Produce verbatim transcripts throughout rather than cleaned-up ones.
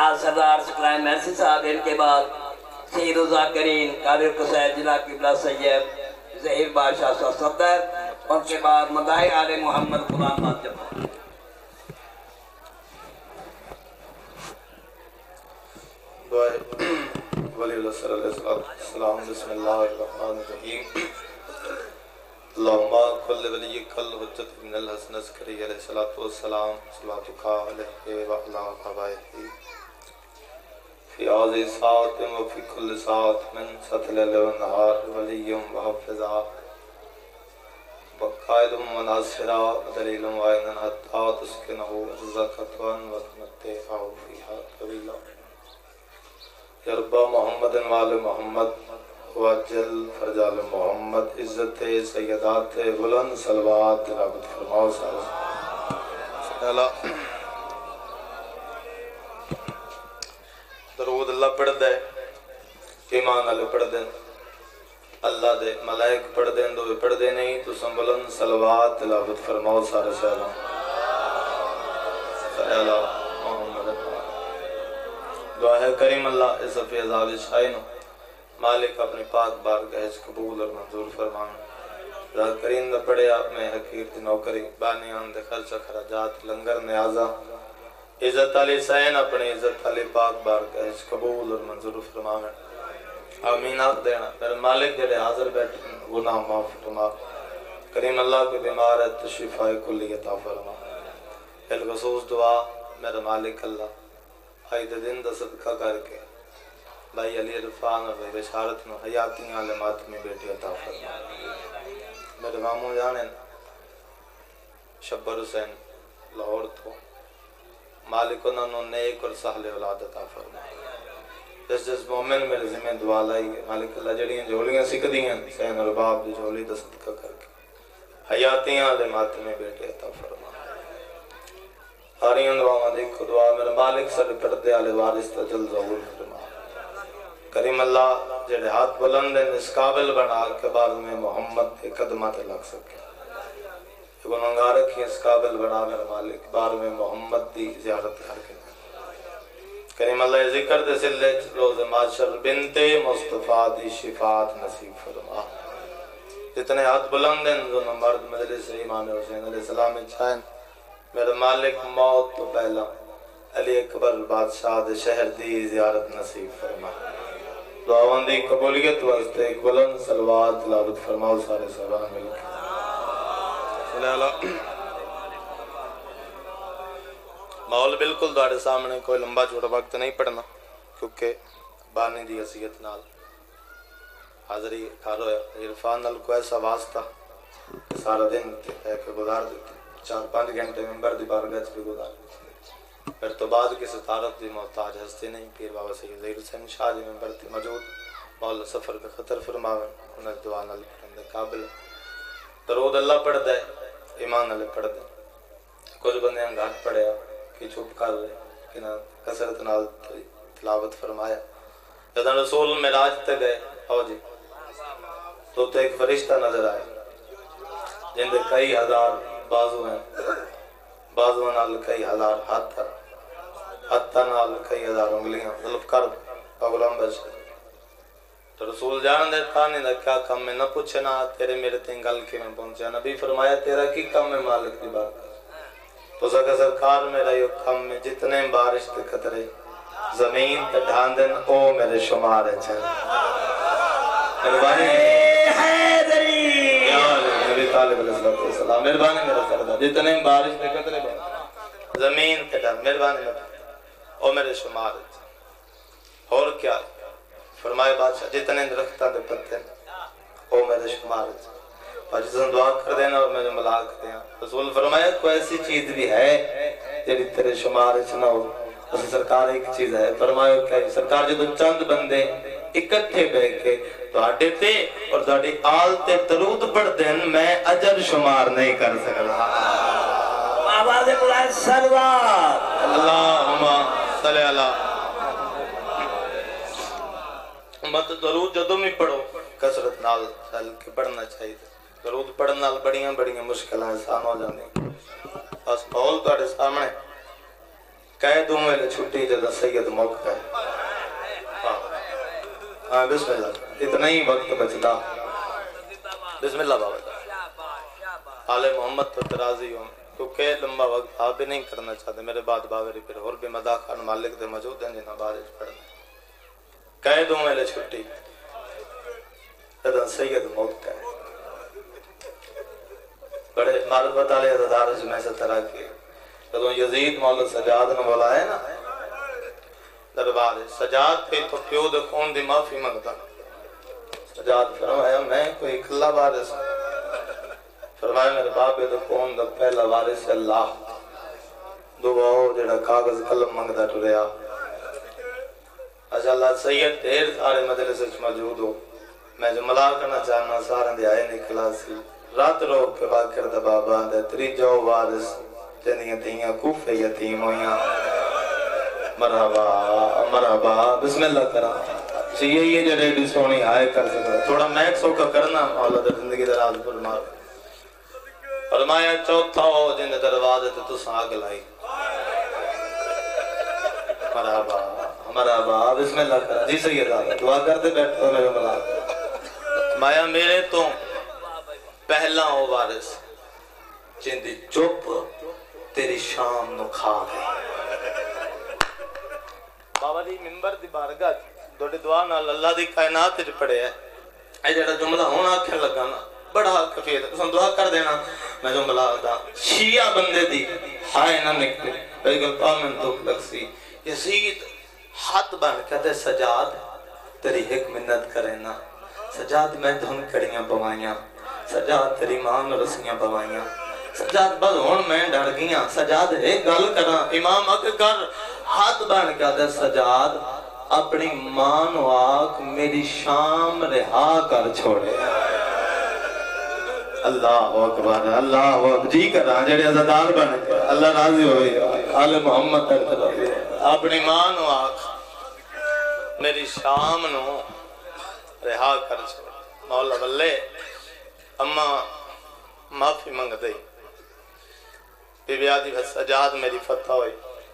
بعد سردار سکلائن محسی صاحب، ان کے بعد سید الذاکرین قادر قصید جنہ قبلہ سید ظہیر بادشاہ صاحب صدر، ان کے بعد مداحِ آل محمد غلام ماجد۔ دعائے ولی اللہ صلی اللہ علیہ وسلم۔ بسم اللہ الرحمن الرحیم۔ اللہم کل ولی کل حجت ابن الحسن عسکری علیہ السلام، صلاتکا علیہ وعلا قبائہ فی آزی سات و فی کل سات من ستل لونہار ولی و حفظا وقائد و ناصرہ دلیل و آئینن حتی تسکنہو زکتوان وقمتیہاو فیہا طویلہ یربا محمد وال محمد وجل فرجال محمد عزت سیدات بلند صلوات رابط فرماؤ سارا درود اللہ پڑھ دے، ایمان اللہ پڑھ دے، اللہ دے ملائک پڑھ دیں دو پڑھ دے نہیں تو سن بلند صلوات رابط فرماؤ سارا سارا سارا دعا ہے کریم اللہ اس صفی عذاب شائنو مالک اپنی پاک بارگاہ قبول اور منظور فرمانا۔ ذات کریم دا پڑے آپ میں حقیر دی نوکری بانیان دے خرچہ خراجات لنگر نیازہ عزت علی سین اپنی عزت علی پاک بارگاہ قبول اور منظور فرمانا۔ آمین آخ دینا میرے مالک جڑے حاضر بیٹھے گناہ معاف فرما، کریم اللہ کے بیمار ہے تشفیٰ کلی عطا فرما۔ بالخصوص دعا میرے مالک اللہ آئی دن دا صدقہ کر کے بھائی علی عرفان اور بھائی بشارت میں حیاتی عالمات میں بیٹی عطا فرما۔ میرے ماموں جانے شبر حسین لاہور تو مالک انہوں نے نیک اور سہل اولاد عطا فرما۔ جس جس مومن میرے ذمہ دعا لائی ہے مالک اللہ جڑیاں جھولیاں سکھ دیاں سین اور باپ دی جھولی دا صدقہ کر کے حیاتی عالمات میں بیٹی عطا فرما۔ آریان دعا دیکھو دعا میرے مالک سر پردے آلے وارث تجل ظہور فرما۔ کریم اللہ جڑے ہاتھ بلند ہیں اس قابل بنا کے بعد میں محمد کے قدمات لگ سکے، گناہگار رکھی اس قابل بنا میرے مالک بار میں محمد دی زیارت کر کے کریم اللہ ذکر دے سلے روز معاشر بنت مصطفیٰ دی شفاعت نصیب فرما۔ جتنے ہاتھ بلند ہیں دونوں مرد مجلس امام حسین علیہ السلام چاہیں میرے مالک موت تو پہلا علی اکبر بادشاہ دے شہر دی زیارت نصیب فرما۔ دعاوان دی قبولیت واسطے ایک بلند صلوات تلاوت فرماؤ سارے صحابہ مل کے صلی اللہ ماحول بالکل دوارے سامنے کوئی لمبا چھوٹا وقت نہیں پڑھنا کیونکہ بانی دی حسیت نال حاضری کھارو عرفان نال کو ایسا واسطہ سارا دن ہے کہ گزار دیتے چار پانچ گھنٹے ممبر دی بارگاہ بھی گزار دیتے پھر تو بعد کسی تعارف دی محتاج ہستی نہیں پیر بابا سید ظہیر حسین شاہ جی ممبر تھی موجود مولا سفر کا خطر فرماویں انہیں دعا نال پڑھنے قابل درود اللہ پڑھ دے ایمان اللہ پڑھ دے کچھ بندے ہیں گھاٹ پڑھیا کہ چھپ کر رہے کہ نہ کثرت نال تلاوت فرمایا جدن رسول معراج تے گئے آؤ جی تو تے ایک فرشتہ نظر آئے جن دے کئی ہزار بازو ہیں بازو نال کئی ہزار ہاتھ ہاتھ نال کئی ہزار انگلیاں ظلف کر غلام بشر تو رسول جان دے تھانے دا کیا کم میں نہ پوچھے نہ تیرے میرے تین گل کے میں پہنچے نبی فرمایا تیرا کی کم میں مالک دی بات تو سکا سرکار میرا یہ کم میں جتنے بارش تے قطرے زمین تے ڈھان دن او میرے شمار ہے چھن مہربانی نبی طالب علیہ السلام مہربانی میرا سردہ جتنے بارش تے قطرے زمین تے ڈھان مہربانی میرا او میرے شمار ہے اور کیا فرمائے بادشاہ جتنے درختہ دے پتے او میرے شمار ہے اور جسن دعا کر دینا اور میں ملا کر دینا رسول فرمایا کوئی ایسی چیز بھی ہے جیڑی تیرے شمار نہ ہو اس سرکار ایک چیز ہے فرمایا کہ سرکار جدو چند بندے اکٹھے بے کے تو ہٹے تے اور داڑی آل تے درود پڑھ دین میں اجر شمار نہیں کر سکتا آواز بلائے سلوات اللہم صلی اللہ مت درود جدو میں پڑھو کثرت نال چل کے پڑھنا چاہیے درود پڑھن نال بڑیاں بڑیاں مشکلیں آسان ہو جاندی بس ماحول تہاڈے سامنے کہہ دوں میں چھٹی جدا سید موقع ہے. ہاں بسم اللہ اتنا ہی وقت بچتا. بسم اللہ بابا. آل محمد تو ترازی ہوں کیونکہ لمبا وقت آپ بھی نہیں کرنا چاہتے. میرے بعد باوری پھر اور بھی مداح خان مالک دے موجود ہیں جنہاں بارش پڑھنا. کہہ دوں میں چھٹی جدا سید موقع ہے. بڑے معرفت والے عزدار میں سے طرح کے جدوں یزید مولا سجاد نے بولا ہے نا دربار سجاد پہ تو پیو دے خون دی معافی منگتا. سجاد فرمایا میں کوئی کھلا وارث. فرمایا میرے باپ دے خون دا پہلا وارث اللہ. دعاؤ جڑا کاغذ قلم منگتا ٹریا. اچھا اللہ سید دیر سارے مجلس وچ موجود ہو. میں جو ملا کرنا چاہنا سارے دے آئے نکلا سی. رات رو کے باکر دا بابا دے تری جو وارث جنیاں تیاں کوفے یتیم ہویاں. مرحبا مرحبا بسم اللہ کرا. یہ یہ جو ریڈی سونی آئے کر سکتا تھوڑا میکسو کا کرنا مولا در زندگی دراز فرما. فرمایا چوتھا ہو جن دروازے تے تس آگ لائی. مرحبا مرحبا بسم اللہ کرا. جی سید آگا دعا کرتے بیٹھو میرے ملا. مایا میرے تو پہلا ہو وارث جن دی چپ تیری شام نو کھا گئی. بابا دی منبر دی بارگاہ دوڑی دعا نال اللہ دی کائنات جو پڑے ہے. اے جڑا جملہ ہونا آکھیں لگا نا بڑا کفیت ہے. تسان دعا کر دینا میں جملہ دا شیعہ بندے دی ہائے نہ نکلے لیکن پامن تو لگسی. یزید ہاتھ بن کہتے سجاد تیری ایک منت کرے نا. سجاد میں دھن کڑیاں پوائیاں. سجاد تیری ماں نے رسیاں پوائیاں. سجاد بس ہون میں ڈر گیاں. سجاد ایک گل کرا امام اک کر. ہاتھ بن کہتے سجاد اپنی ماں نو آکھ میری شام رہا کر چھوڑے. اللہ اکبر اللہ اکبر. جی کرا جڑے عزادار بن کے اللہ راضی ہوئی. آل محمد تک طرف اپنی ماں نو آکھ میری شام نو رہا کر چھوڑے. مولا بلے اماں معافی منگ دئی. بی بی آدھی بس سجاد میری فتح ہوئی.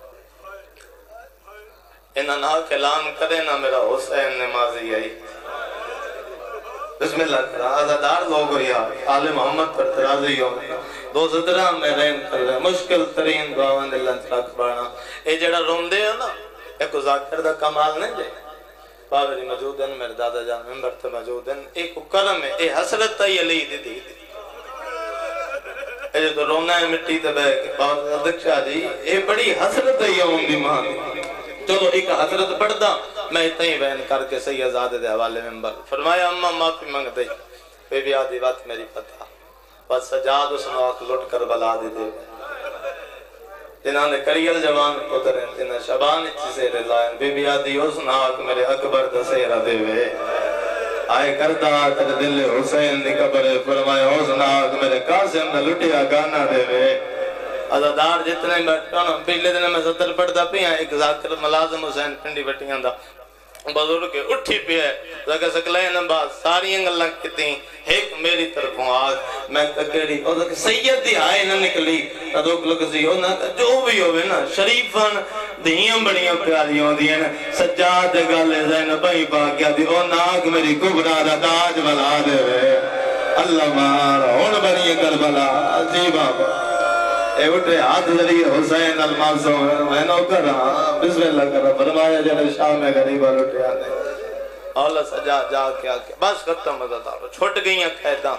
انہاں نہ کلام کرے نہ میرا حسین نمازی آئی. بسم اللہ کرا. آزادار لوگ ہوئی آل محمد پر ترازی ہو. دو سترہ میں رین کر رہے مشکل ترین دعوان اللہ تلاک بانا. اے جڑا روم دے ہو نا ایک ذاکر دا کمال نہیں دے. باوری موجود ہیں میرے دادا جان ممبر تے موجود ہیں. ایک کرم ہے اے حسرت تی علی دی دی دی. اے جو تو رونا ہے مٹی تے بے کے باوری ادھکشا جی اے بڑی حسرت ہے یہ دی ماں دی. چلو ایک حضرت پڑھدا میں اتنا ہی بیان کر کے سید زادے دے حوالے ممبر. فرمایا اماں معافی منگ دئی. بے بی آدھی بات میری فتح. بس سجاد اس نواق لٹ کر بلا دے دے. جنہاں نے کریل جوان پتریں جنہاں شبان اچھی سے رلائیں. بے بی آدھی اس نواق میرے اکبر دسیرہ دے وے. آئے کردہ تر دل حسین دی قبر. فرمایا اس نواق میرے قاسم نے لٹیا گانا دے وے. عزادار جتنے بیٹھا نا پہلے دن میں ستر پڑھتا پیا. ایک ذاکر ملازم حسین پنڈی بٹیاں دا بزرگ کے اٹھی پہ ہے. زکر سکلائے نمباز ساری انگلہ کتیں ایک میری طرفوں آگ میں ککڑی اور زکر سید دی آئے نہ نکلی. ادوک لکسی ہو نا جو بھی ہوئے نا شریفان دھیاں بڑیاں پیاریوں دیا نا. سجاد گالے زین بھائی باقیہ دی او ناک میری کبرا دا تاج بلا دے وے. اللہ مارا ہون بنی کربلا. جی بابا اے اٹھے ہاتھ ذریعے حسین الماسو میں نو کر رہا. بسم اللہ کر رہا. فرمایا جنہیں شام میں غریبہ لٹے آنے. اللہ سجا جا کیا کیا بس ختم مدد آرہا. چھوٹ گئیاں قیداں.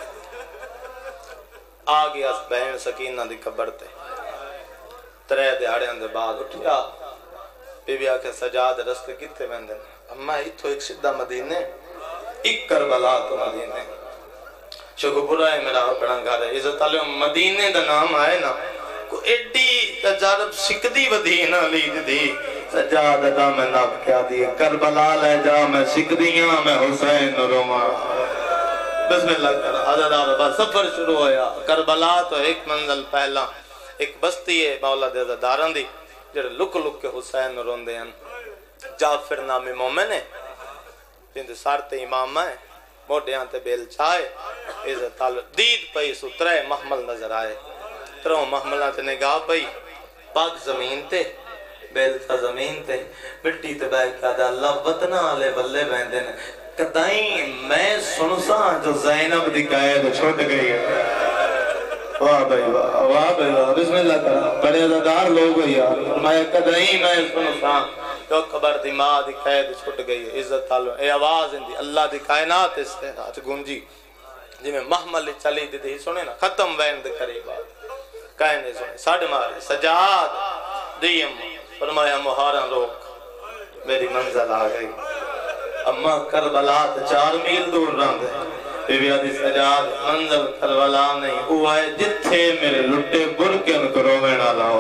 آگیا بہن سکینہ دی قبر تے. ترے دیہاڑے اندے بعد اٹھیا. بی بی آکے سجاد رستے کتے بندن. اما ہی تو ایک شدہ مدینے ایک کربلا تو مدینے. شکو پورا ہے میرا اپنا گھر ہے. عزت علیہ مدینے دا نام آئے نا کو ایڈی تجارب سکدی ودینا لید دی. سجاد دا میں ناب کیا دی کربلا لے جا میں سکدیاں میں حسین روما. بسم اللہ کر عزدار با سفر شروع ہویا. کربلا تو ایک منزل پہلا ایک بستی ہے مولا دے عزداران دی جڑے لک لک کے حسین روندے ہیں. جعفر نامی مومن ہے جن دے سارتے امام ہے موڑیاں تے بیل چائے. عزت تعلق دید پئی سو ترے محمل نظر آئے. تروں محملہ تے نگاہ پئی پاک زمین تے بیل تا زمین تے مٹی تے بیٹھ کے آدھا اللہ وطنہ آلے بلے بیندے نے کدائیں میں سنسا جو زینب دی قید چھوٹ گئی ہے واہ بھائی واہ واہ بھائی واہ بسم اللہ کرا بڑے عزادار لوگ ہوئی یار فرمایا کدائیں میں سنسا جو خبر دی ماں دی قید چھوٹ گئی ہے عزت تعلق اے آواز اندی اللہ دی کائنات اس سے آج گونجی جی میں محمل چلی دی دی سنے نا ختم وین دے قریب آد کائنے سنے ساڑھ مارے سجاد دیم فرمایا مہارا روک میری منزل آ گئی اما کربلا چار میل دور رہاں دے بی بی آدھی سجاد منزل کربلا نہیں وہ آئے جتھے میرے لٹے برکن کرو میں نہ لاؤ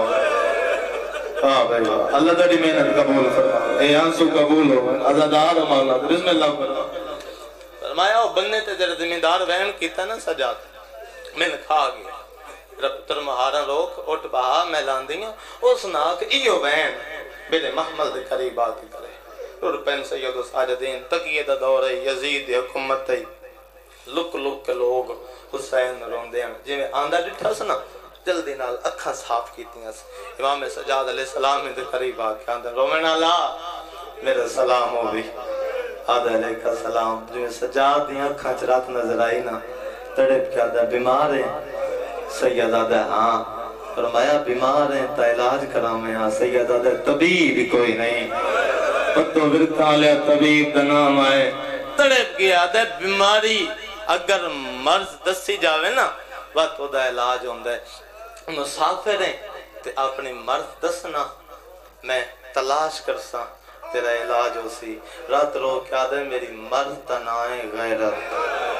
ہاں بھائی اللہ تیری محنت قبول فرما اے آنسو قبول ہو عزادار مولا بسم اللہ فرما فرمایا وہ بننے تے تیرے زمیندار وین کیتا نا سجاد میں نے کھا گیا رب تر مہارا روک اٹھ بہا میں لاندیاں اس ناک ایو وین میرے محمل دے قریب آتی کرے اور پین سید و ساجدین تقیہ دا دور ہے یزید حکومت ہے لک لک کے لوگ حسین روندے ہیں جی میں آندہ ڈٹھا سنا جلدی نال اکھا صاف کیتی ہیں امام سجاد علیہ السلام دے قریب آکے آندہ رومن اللہ میرا سلام ہو بھی آدھا علیہ السلام جو میں سجاد دیا اکھا چرات نظر آئی نا تڑپ کے آدھا بیمار ہے سید آدھا ہاں فرمایا بیمار ہیں تا علاج کرامے ہاں سید آدھا طبیب کوئی نہیں پتو ورکا لیا طبیب دنام آئے تڑپ گیا آدھا بیماری اگر مرض دسی جاوے نا وقت وہ دا علاج ہوندہ ہے مسافر ہیں تے اپنی مرض دسنا میں تلاش کرسا تیرا علاج ہو سی رات رو کیا دے میری مرض تنائے غیرت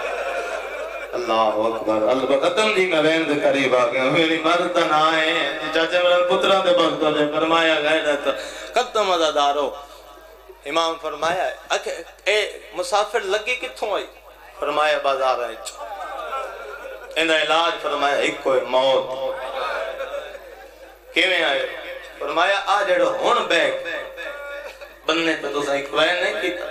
اللہ اکبر اللہ ختم دی میں وین دے قریب آگیا میری مرض تنائے چاچے میرا پترہ دے بخت دے فرمایا غیرت ختم عزادارو امام فرمایا اے مسافر لگی کتھوں آئی فرمایا بازار ہے اندہ علاج فرمایا ایک کوئی موت کیویں آئے فرمایا آ جڑو ہون بیگ بننے پہ تو سا ایک وین نہیں کیتا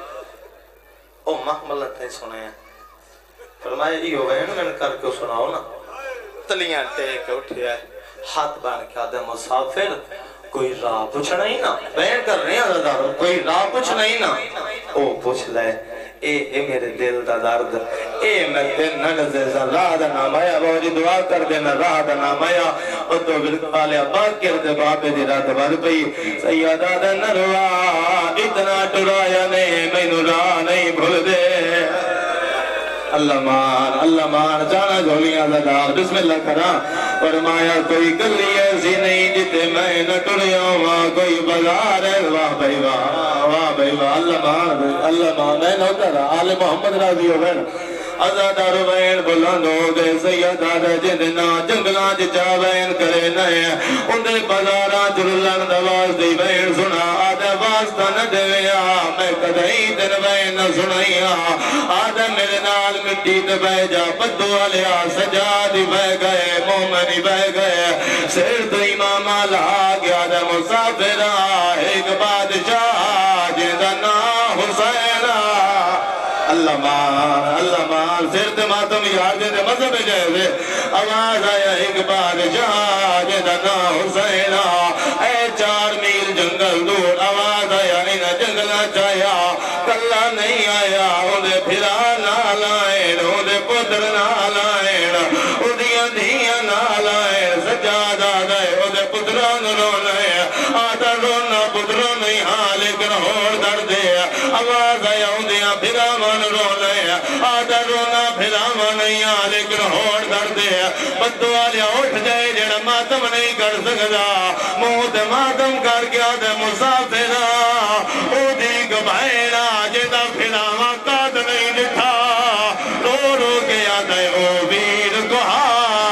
او محملت نہیں سنے ہیں فرمایا ایو وین میں نے کر کے سناؤ نا تلیاں ٹیک اٹھے آئے ہاتھ بان کے آدھے مسافر کوئی راہ پوچھ نہیں نا وین کر رہے ہیں عزادار کوئی راہ پوچھ نہیں نا او پوچھ لے اے اے میرے دل دا درد اے میں دن نگزے سا راہ دا نام آیا بہت دعا کر دینا راہ دا نام آیا او تو بلکہ لیا باق کر دے باپے دی رات بھر پئی سیدہ دا نروا اتنا ٹرایا نہیں میں نو راہ نہیں بھول دے اللہ مان اللہ مان جانا جھولیاں زدار بسم اللہ کرا فرمایا کوئی گلی ایسی نہیں جتے میں نہ ٹریا ہوا کوئی بازار ہے واہ بھائی واہ واہ بھائی واہ اللہ مان اللہ مان میں نوکر آل محمد راضی ہو گئے عزادار وین بلند ہو دے سیدہ جندنا جنگلان جچا وین کرے نئے اندھے بازاراں جرلن دواز دی وین سنا آدھے واسطہ نہ دیویا میں کدھائی دن وین نہ سنائیا آدھے میرے نال مٹی دے بہ جا بدو علیا سجادی بہ گئے مومنی بہ گئے سیر تو امام آلہ گیا دے مسافرہ ایک بادشاہ جندنا حسینہ اللہ مان اللہ مان سرد ماتم یار دے دے مذہب جیسے آواز آیا ایک بادشاہ جیدہ نا حسینہ اے چار میل جنگل دور آواز آیا انہ جنگلہ چاہیا کلہ نہیں آیا انہیں پھرا نہ لائن انہیں پتر نہ لائن انہیں دھیاں نہ لائن سجادہ دے انہیں پتران رونے آدھا رونا پتران نہیں ہاں لیکن ہور در دے آواز آیا انہیں پھرا من رونے آدھا رونا پھرا من نہیں ہاں لیکن ہور در دے بدو آلیا اٹھ جائے جڑا ماتم نہیں کر سکتا موت ماتم کر کے آدھے مسافرہ او دیکھ بھائینا جیدہ پھرا وقت نہیں لکھا رو رو کے آدھے او ویر گوھا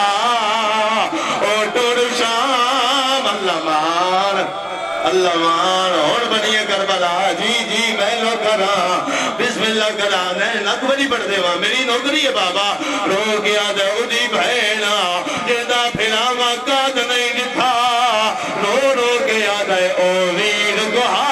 او ٹوڑ شام اللہ مان اللہ مان اور بنیے کربلا جی جی میں لو کرا بسم اللہ کرا میں نکبری پڑھ دے وہاں میری نوکری ہے بابا رو کے آدھے او دی بھائینا جیدہ پھرا وقت نہیں لکھا رو رو کے آدھے او ویر گوھا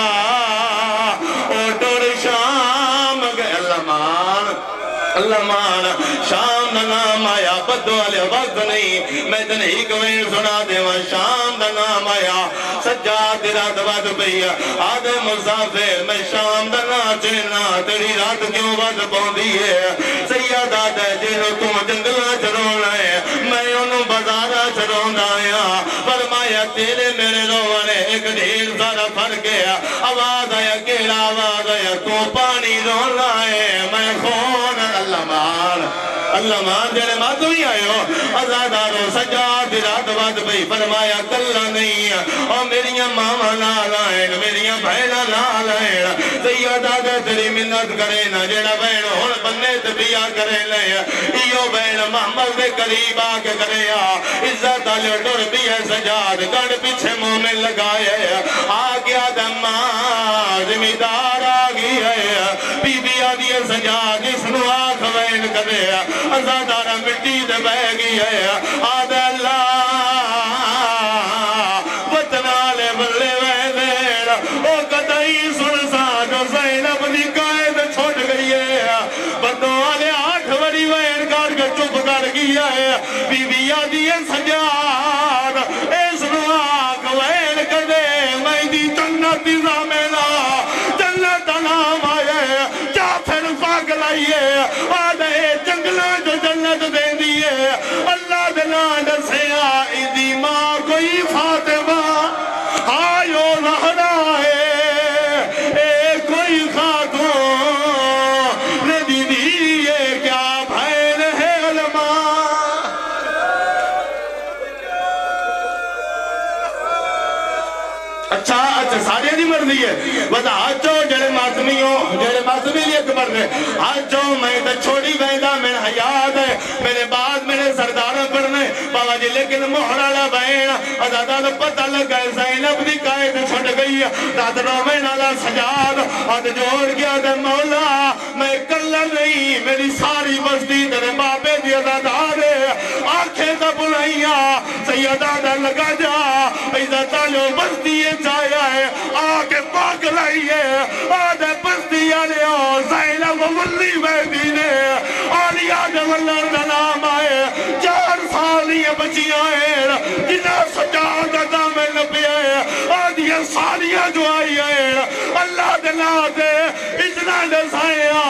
او ٹوڑ شام گئے اللہ مان اللہ مان شام نام آیا بدو والے وقت نہیں میں تن ہی کوئی سنا دے شام دا نام آیا سجاد رات بات پئی آدھے مسافر میں شام دا نام چینا تیری رات کیوں بات پوندی ہے سیدہ دے جنو تم جنگلہ چرونا ہے میں انہوں بازارہ چرونا آیا فرمایا تیرے میرے رونے ایک ڈھیر سارا فرق ہے آواز آیا کیڑا آواز آیا تو پانی رونا ہے میں خون اللہ مان اللہ مان جنہیں ماتو ہی آئے ہو ازادارو سجاد رات بات بھئی فرمایا کلہ نہیں اور میریاں ماما نالائن میریاں بہنہ نالائن سیدہ دے تیری منت کرے نا جیڑا بہن ہون بننے تبیہ کرے لے ایو بہن محمد دے قریب آکے کرے عزت آلے ڈور بھی ہے سجاد گھڑ پیچھے مومن لگائے آگیا دمہ زمیدار آگی ہے بی بی آدھی سجاد اس نو آنکھ وین کرے ازادارہ مٹی دے بہ گئی ہے آدھے اللہ وطنالے بلے ویدیر او قدائی سنسا جو زینب دی قائد چھوٹ گئی ہے بندوں والے آٹھ بڑی وین کار کے چپ کر گیا ہے بی بی آدھی سجاد اس نو آنکھ وین کرے میں دی جنت دی زامینا جنت نام آئے جا پھر پاک لائیے آدھے جنگلہ جو جنت دے دیئے اللہ دلان سے آئی دی ماں کوئی فاطمہ آئیو لہنا ہے اے کوئی خاتون نے دی دیئے کیا بھین ہے علماء اچھا اچھا سارے دی مرضی ہے بس آجو جڑے ماتمی ہو جڑے ماتمی لیے کمر دے آجو میں تا چھوڑی بیندہ میں حیات ہے میرے بعد میرے سردارہ پڑھنے بابا جی لیکن محرالہ بین ازادہ تو پتہ لگا ہے زینب دی قائد چھٹ گئی رات رومے نالا سجاد آدھ جوڑ گیا دے مولا میں کلہ نہیں میری ساری بستی تیرے بابے دی ازادہ دے آنکھیں تا بلائیاں سیدہ دا لگا جا عزتہ جو بستی چاہیا ہے آکے پاک لائیے آدھے بستی آلے ہو زینب ولی بیدینے آلیا جولر دلام آئے چار سالی بچی آئے جنہ سجادہ دامن پہ آئے آدھیا سالیاں جو آئی آئے اللہ دلہ دے اتنا دسائے